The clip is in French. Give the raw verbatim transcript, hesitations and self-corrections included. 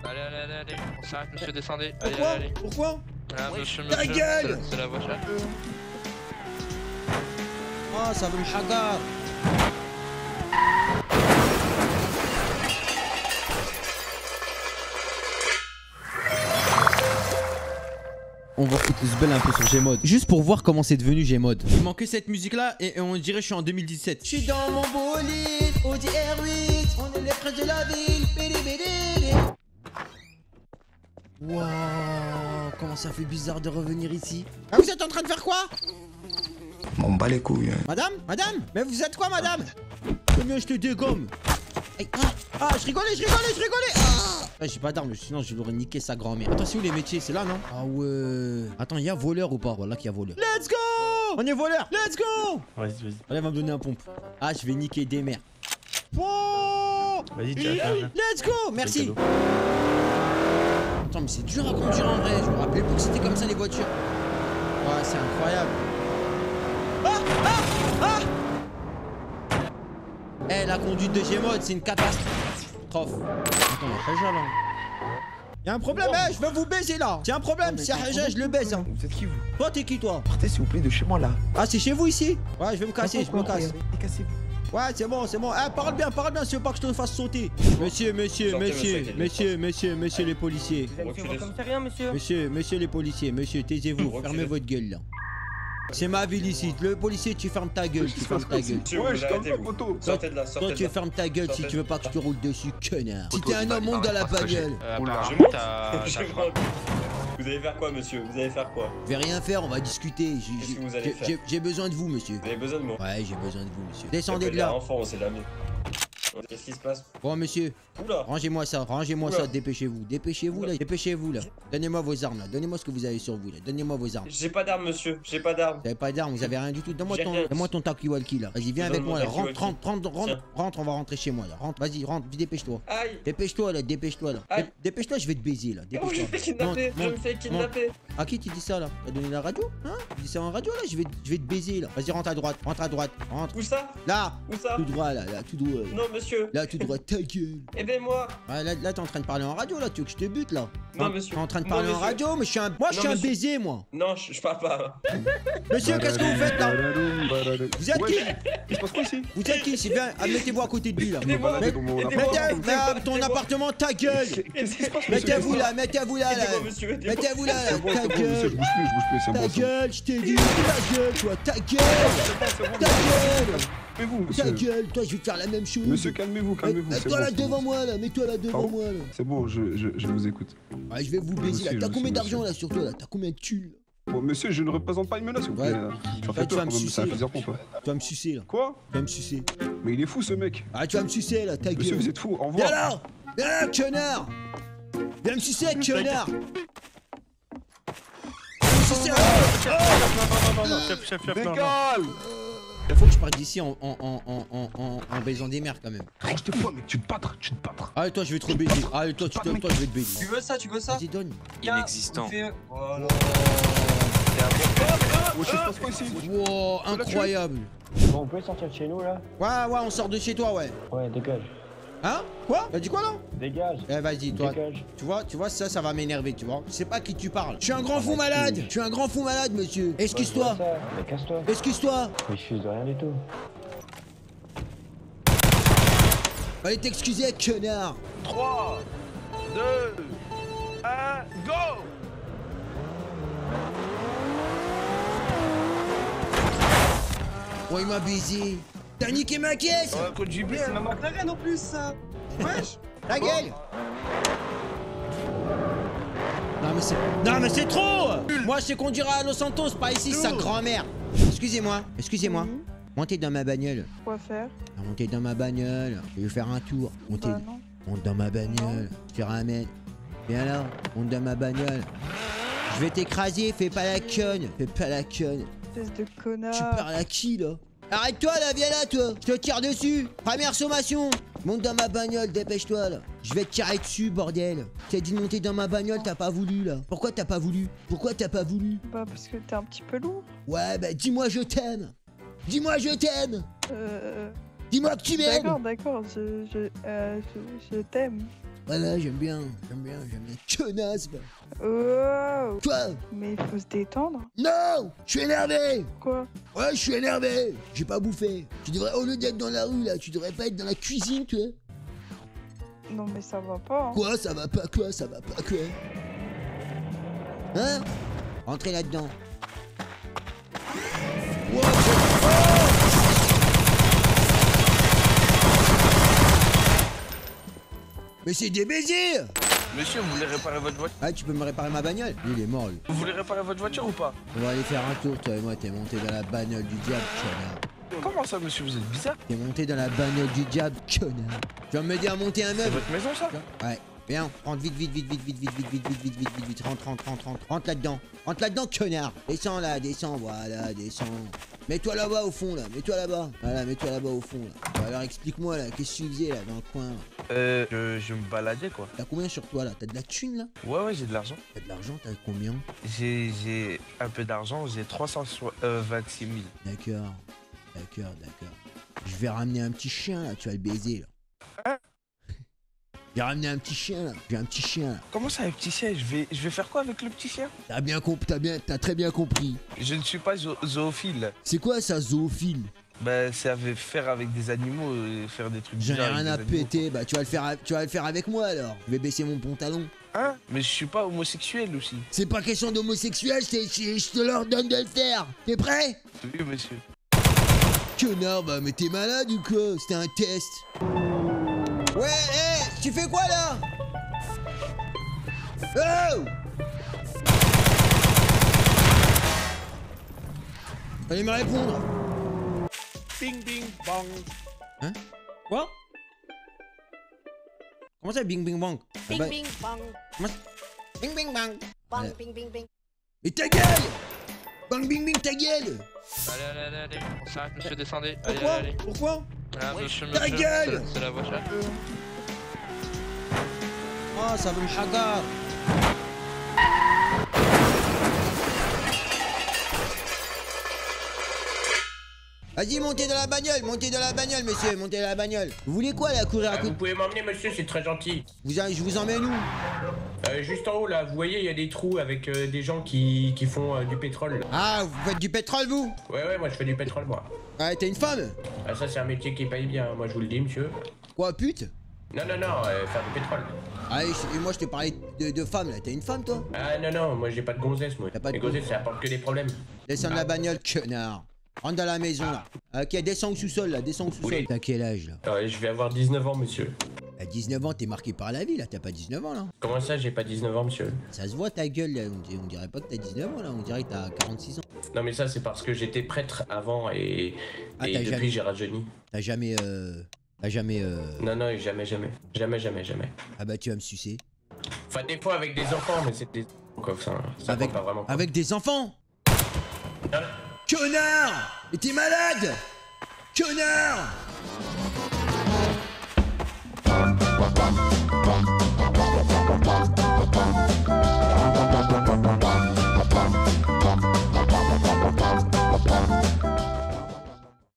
Allez, allez, allez, allez. On s'arrête, monsieur, descendez. Allez, Pourquoi allez, allez. Pourquoi Ah, monsieur, Ta monsieur. gueule. C'est la voiture. Ah, ça veut me hagar. On va foutre ce bel un peu sur Gmod. Juste pour voir comment c'est devenu Gmod. Il manquait cette musique là et on dirait que je suis en deux mille dix-sept. Je suis dans mon bolide, Audi R huit, on est les princes de la ville. Waouh, comment ça fait bizarre de revenir ici. Ah, vous êtes en train de faire quoi? M'en bats les couilles. Madame, madame, mais vous êtes quoi, madame? Combien je te dégomme? Aïe, ah, ah, je rigolais, je rigolais, je rigolais. Ah, ah j'ai pas d'armes, sinon je l'aurais niqué sa grand-mère. Attends, c'est où les métiers? C'est là, non? Ah ouais. Attends, il y a voleur ou pas? Voilà qu'il y a voleur. Let's go! On est voleur. Let's go! Vas-y, vas-y. Allez, elle va me donner un pompe. Ah, je vais niquer des mères. Oh, vas-y, tiens, tiens. let's go! Merci. Attends, mais c'est dur à conduire en vrai. Je me rappelais plus que c'était comme ça les voitures. Ouais, c'est incroyable. Ah! Ah! Ah! Eh, la conduite de Gmod, c'est une catastrophe. Attends, mais Haja là. Y'a un problème, eh, je veux vous baiser là. C'est un problème, c'est Haja, je le baise. Hein. Vous êtes qui vous? Toi, t'es qui toi? Partez s'il vous plaît de chez moi là. Ah, c'est chez vous ici? Ouais, je vais me casser, je me casse. Cassez-vous. Ouais, c'est bon, c'est bon. Eh, parle bien, parle bien, si tu veux pas que je te fasse sauter. Monsieur, monsieur, Sortez, monsieur, monsieur, monsieur, monsieur, monsieur les policiers. Reculez. Monsieur, monsieur les policiers, monsieur, taisez-vous, Reculez. fermez votre gueule là. C'est ma ville ici. Le policier, tu fermes ta gueule, tu fermes ta gueule. Monsieur, vous arrêtez, vous. Sortez de là, sortez Toi, de tu là. fermes ta gueule si Sortez. tu veux pas que je te roule dessus, connard. Si t'es un homme, monte dans la bagnole. Euh, Je apparemment, monte. t'as. Je monte. Vous allez faire quoi, monsieur? Vous allez faire quoi? Je vais rien faire, on va discuter. J'ai- Qu'est-ce que vous j'ai- allez j'ai- faire j'ai- J'ai besoin de vous, monsieur. Vous avez besoin de moi? Ouais, j'ai besoin de vous, monsieur. Descendez de Appelez là. enfant, c'est la mienne. Qu'est-ce qui se passe? Bon, monsieur, Oula! rangez-moi ça, rangez-moi Oula. ça, dépêchez-vous. Dépêchez-vous là, dépêchez-vous là. Donnez-moi vos armes là, donnez-moi ce que vous avez sur vous là. Donnez-moi vos armes. J'ai pas d'armes, monsieur. J'ai pas d'armes. Vous avez pas d'armes, vous avez rien du tout. Donne-moi J'ai ton, rien. donne-moi ton talkie-walkie là. Vas-y, viens Je avec donne moi mon là. Rentre, talkie-walkie. rentre, rentre, rentre, Tiens. rentre, on va rentrer chez moi là. Rentre, vas-y, rentre, vite, dépêche-toi. Aïe! Dépêche-toi là, dépêche-toi là. Aïe. Dé- Dépêche-toi, je vais te baiser là. Oh, je me fais Dépêche-toi. kidnapper! Monte, Je me monte, fais kidnapper! À qui tu dis ça là? T'as donné la radio? Hein? Tu dis ça en radio là? Je vais, je vais te baiser là. Vas-y, rentre à droite, rentre à droite, rentre. Où ça? Là, Où ça? tout droit là, là, tout droit. Non, monsieur! Là, tout droit, ta gueule. Aidez-moi! Ouais, là, là t'es en train de parler en radio là, tu veux que je te bute là? Non, T'es en- monsieur. T'es en train de Non, parler en monsieur. radio, mais je suis un. Moi, je Non, suis un monsieur. baiser moi. Non, je, je parle pas. Monsieur, qu'est-ce que vous faites là? Vous êtes qui? Il se passe quoi ici? Vous êtes qui? C'est bien, ah, mettez-vous à côté de lui là. Aidez-moi! Mais- Aidez-moi! Mettez, mais, euh, ton Aidez-moi. appartement, ta gueule! Qu'est-ce qui se passe? Mettez-vous là, mettez-vous là, là. Aidez-moi, monsieur! Aidez-moi! Mettez-vous là, là, C'est bon, ta c'est bon, monsieur, je gueule! bouge plus, je bouge plus, c'est Ta bon. c'est bon. gueule, je t'ai dit, ta gueule, toi, ta gueule! Ta gueule! Calmez-vous, Ta monsieur. gueule, toi, je vais te faire la même chose. Monsieur, calmez-vous, calmez-vous. c'est Mets-toi bon, là c'est devant bon. moi là, mets-toi là devant Pardon moi là. C'est bon, je, je, je vous écoute. Ouais, je vais vous baiser là. Monsieur, T'as monsieur, combien monsieur. d'argent là sur toi là? T'as combien de thunes là? Bon, monsieur, je ne représente pas une menace, s'il vous plaît. Ouais. Tu Toi, vas faire tu vas peur me quand même, ça va sucer. faire pompe. Tu vas me sucer là. Quoi? Tu vas me sucer. Mais il est fou, ce mec. Ah, tu vas me sucer là, ta Monsieur, gueule. vous êtes fou, au Viens revoir. là! Viens là, connard! Viens me sucer, connard! Sucer! Oh, Non, non, non, chef, chef, chef, non, non. Décale! Il faut que je parte d'ici en, en, en, en, en, en, en baisant des mères quand même. Range-toi, mec, tu te battras, tu te battras. Allez, toi, je vais te rebaiser. Allez, toi, tu, toi, toi, je vais te baiser. Tu veux ça? Tu veux ça? Vas-y, donne. Inexistant. Voilà. Oh, je sais pas quoi ici. Wow, incroyable. Bon, on peut sortir de chez nous là? Ouais, ouais, on sort de chez toi, ouais. Ouais, dégage. Hein? Quoi? T'as dit quoi là? Dégage. Eh, vas-y, toi. Dégage. Tu vois, tu vois, ça, ça va m'énerver, tu vois. Je sais pas à qui tu parles. Je suis un grand fou malade. Je suis un grand fou malade, monsieur. Excuse-toi. Ouais, je vois ça. Mais casse-toi. Excuse-toi. Mais je suis de rien du tout. Allez t'excuser, connard. trois, deux, un, go! Oh, il m'a baisé. T'as niqué ma caisse. Ouais, conduis bien. C'est ma McLaren en plus, ça! Wesh! Ta gueule. Non mais c'est... Non mais c'est trop. Moi je sais conduire à Los Santos, pas ici, sa grand-mère. Excusez-moi, excusez-moi. Oui. Montez dans ma bagnole. Quoi faire? Montez dans ma bagnole. Je vais faire un tour. Montez, Bah non. monte dans ma bagnole. Je te ramène. Viens là, monte dans ma bagnole. Je vais t'écraser, fais pas la conne. Fais pas la conne. Espèce de Tu connard. parles à qui là? Arrête-toi là, viens là toi. Je te tire dessus. Première sommation. Monte dans ma bagnole, dépêche-toi là. Je vais te tirer dessus, bordel. T'as dit de monter dans ma bagnole, t'as pas voulu là. Pourquoi t'as pas voulu? Pourquoi t'as pas voulu? Bah parce que t'es un petit peu lourd. Ouais, bah dis-moi je t'aime. Dis-moi je t'aime. Euh... Dis-moi que tu m'aimes. D'accord, d'accord, je, je, euh, je, je t'aime. Voilà, j'aime bien, j'aime bien, j'aime bien. Connasse, bah. Oh, Quoi? mais il faut se détendre. Non! Je suis énervé! Quoi? Ouais, je suis énervé! J'ai pas bouffé. Tu devrais, au lieu d'être dans la rue, là, tu devrais pas être dans la cuisine, tu vois? Non, mais ça va pas. Hein. Quoi? Ça va pas quoi? Ça va pas quoi? Hein? Entrez là-dedans. Wow, mais c'est des baisers! Monsieur, vous voulez réparer votre voiture? Ah, tu peux me réparer ma bagnole? Lui, il est mort, lui. Vous voulez réparer votre voiture ou pas? On va aller faire un tour, toi et moi. T'es monté dans la bagnole du diable, connard. Comment ça, monsieur? Vous êtes bizarre. T'es monté dans la bagnole du diable, connard. Tu vas m'aider à monter un C'est meuble? votre maison, ça? Ouais. Viens, rentre vite, vite, vite, vite, vite, vite, vite, vite, vite, vite, vite, vite, vite, rentre, rentre, rentre, rentre, rentre là-dedans. Rentre là-dedans, connard. Descends là, descends, voilà, descends. Mets-toi là-bas au fond, là. Mets-toi là-bas. Voilà, mets-toi là-bas au fond, là. Bon, alors explique-moi, là, qu'est-ce que tu faisais, là, dans le coin? Euh, je, je me baladais, quoi. T'as combien sur toi, là? T'as de la thune, là? Ouais, ouais, j'ai de l'argent. T'as de l'argent, t'as combien? J'ai j'ai un peu d'argent, j'ai trois cent vingt-six mille. D'accord, d'accord, d'accord. Je vais ramener un petit chien, là, tu vas le baiser, là. Hein? J'ai ramené un petit chien, là. J'ai un petit chien, là. Comment ça, un petit chien? Je vais, je vais faire quoi avec le petit chien? T'as bien compris, t'as bien, t'as très bien compris. Je ne suis pas zo- zoophile. C'est quoi ça, zoophile? Ben, c'est avec- faire avec des animaux, et faire des trucs J'en ai bizarres rien à avec des animaux. péter, bah tu vas le faire, à- tu vas le faire avec moi alors. Je vais baisser mon pantalon. Hein? Mais je suis pas homosexuel aussi. C'est pas question d'homosexuel, je, t'ai- je- je te l'ordonne de le faire. T'es prêt? Oui, monsieur. Connard, bah mais t'es malade ou quoi? C'était un test. Ouais, hé, tu fais quoi là? Oh! Allez me répondre. Bing, bing, bang. Hein? Quoi? Comment ça, bing bing bang? Ah Bing bah, bing bang, comment ça- Bing bing bang. bang Ouais. bing bing bing. Et ta gueule! Bang bing bing ta gueule! Allez, allez, allez, allez. On s'arrête, monsieur, descendez. Allez, Pourquoi? allez, allez. Pourquoi? Voilà, monsieur, Ta monsieur. gueule c'est la- C'est la voiture. Oh, ça veut me chagar. Vas-y, montez dans la bagnole, montez dans la bagnole, monsieur, montez dans la bagnole. Vous voulez quoi, là, courir à Ah, coup vous de... pouvez m'emmener, monsieur, c'est très gentil. Vous, a- je vous emmène où? Euh, juste en haut, là, vous voyez, il y a des trous avec euh, des gens qui, qui font euh, du pétrole. là. Ah, vous faites du pétrole, vous? Ouais, ouais, moi, je fais du pétrole, moi. Ouais, t'es une femme? Ah, ça, c'est un métier qui paye bien, moi, je vous le dis, monsieur. Quoi, pute? Non, non, non, euh, faire du pétrole. Ah, et je- et moi, je te parlais de, de femme, là. T'es une femme, toi? Ah, non, non, moi, j'ai pas de gonzesse, moi. T'as pas de Les gonzesses, ça apporte que des problèmes. Descends de la bagnole, connard. Rentre dans la maison, là. Ok, descends au sous-sol, là, descends au sous-sol. Oui. T'as quel âge, là? Ouais, je vais avoir dix-neuf ans, monsieur. À dix-neuf ans, t'es marqué par la vie, là. T'as pas dix-neuf ans, là. Comment ça, j'ai pas dix-neuf ans, monsieur? Ça se voit ta gueule, là. On dirait, on dirait pas que t'as dix-neuf ans, là. On dirait que t'as quarante-six ans. Non, mais ça, c'est parce que j'étais prêtre avant et, Ah, et t'as depuis, jamais- j'ai rajeuni. T'as jamais, euh... T'as jamais, euh... Non, non, jamais, jamais. Jamais, jamais, jamais. Ah bah, tu vas me sucer. Enfin, des fois avec des enfants, mais c'est des... Quoi, ça, ça Avec, compte pas vraiment. quoi. avec des enfants? Non, Connard! Mais t'es malade! Connard!